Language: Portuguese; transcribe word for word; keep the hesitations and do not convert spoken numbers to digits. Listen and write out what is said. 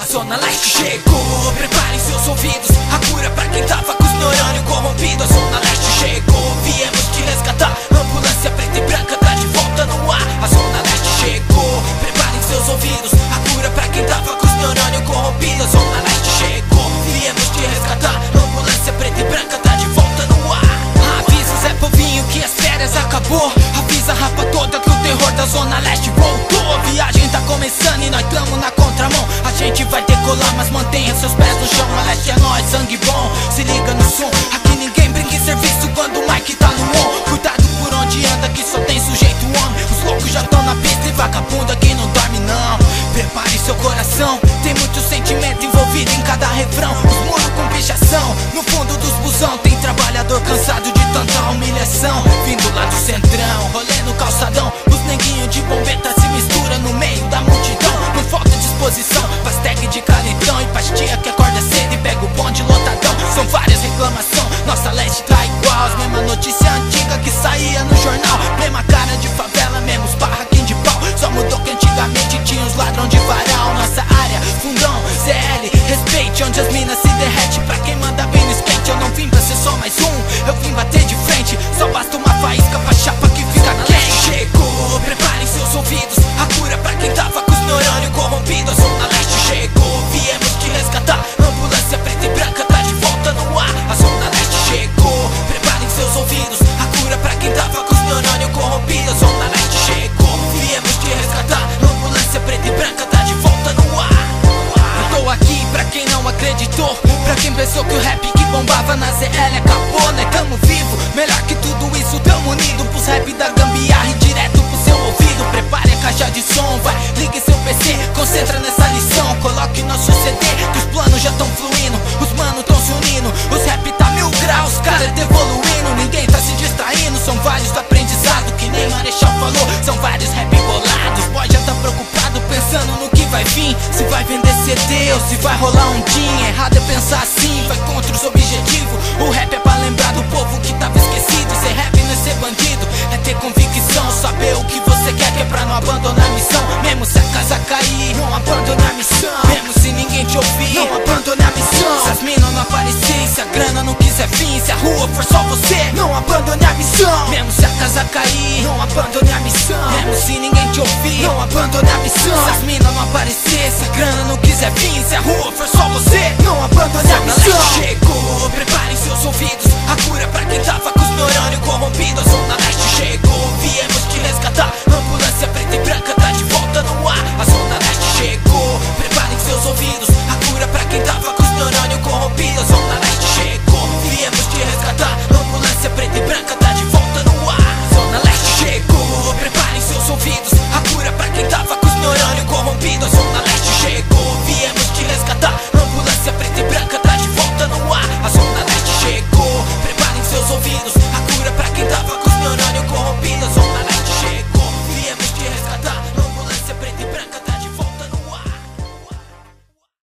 Zona Leste chegou, preparem seus ouvidos, a cura pra quem tava com os neurônios corrompidos. A Zona Leste chegou, viemos te resgatar, ambulância preta e branca tá de volta no ar. A Zona Leste chegou, preparem seus ouvidos, a cura pra quem tava com os neurônios corrompidos. A Zona Leste chegou, viemos te resgatar, ambulância preta e branca tá de volta no ar. Avisa Zé Povinho que as férias acabou, avisa a rapa toda que o terror da Zona Leste voltou. A viagem tá começando e nós tamo na contramão. A gente vai decolar, mas mantenha seus pés no chão. A Leste é nós, sangue bom, se liga no som. Aqui ninguém brinca em serviço quando o Mike tá no on. Cuidado por onde anda que só tem sujeito homem. Os loucos já tão na pista e vagabundo aqui não dorme não. Prepare seu coração, tem muito sentimento envolvido em cada refrão. Os muros com pichação, no fundo dos busão tem trabalhador cansado de tanta humilhação. Vindo lá do centrão, rolê no calçadão, os neguinhos de bombeta se mistura no meio da multidão. Não falta disposição, faz tag de caletão e pastia que acorda cedo e pega o bonde lotadão. São várias reclamações, nossa Leste tá igual as mesma notícia antiga que saía no jornal. Mesma cara de favela, mesmos barraquinhos de pau. Só mudou que antigamente tinha os ladrão de varal. Nossa área, fundão, Z L, respeite onde as minas se derrete. Pra quem manda bem no skate, eu não vim pra ser só mais um, eu vim bater de frente. Só basta uma faísca pra chapa que fica quente. Chegou, preparem seus ouvidos, a cura pra quem tava com os neurônios corrompidos. A Zona Leste chegou, viemos te resgatar, ambulância preta e branca tá de volta no ar. A Zona Leste chegou, preparem seus ouvidos, a cura pra quem tava com os neurônios corrompidos. A Zona Leste chegou, viemos te resgatar, ambulância preta e branca tá de volta no ar. Eu tô aqui pra quem não acreditou, pra quem pensou que o rap que bombava na Z L acabou. Nós tamo vivo, melhor que tudo isso, tamo unido pros rap da gambiarra e direto pro seu ouvido. Prepare a caixa de som, vai, ligue seu P C, concentra nessa lição, coloque nosso C D, que os planos já tão fluindo, os manos tão se unindo, os rap tá mil graus, os caras tá evoluindo, ninguém tá se distraindo. São vários aprendizados, que nem Marechal falou, são vários rap bolados. Boy já tá preocupado, pensando no que vai vir, se vai vender C D ou se vai rolar um din. Errado é pensar assim, vai contra os objetivos. O rap é pra lembrar do povo que tava esquecido. Ser rap não é ser bandido, é ter convicção, saber o que você quer, que é pra não abandonar a missão. Mesmo se a casa cair, não abandone a missão. Mesmo se ninguém te ouvir, não abandone a missão. Se as minas não aparecer, se a grana não quiser vir, se a rua for só você, não abandone a missão. Mesmo se a casa cair, não abandone a missão. Mesmo se ninguém te ouvir, não abandone a missão. Se as minas não aparecer, se a grana não quiser vir, se a rua for só você, não abandone a missão. Chegou, preparem seus ouvidos, a cura pra quem tava com os neurônios corrompidos. A Zona Leste chegou, viemos te resgatar,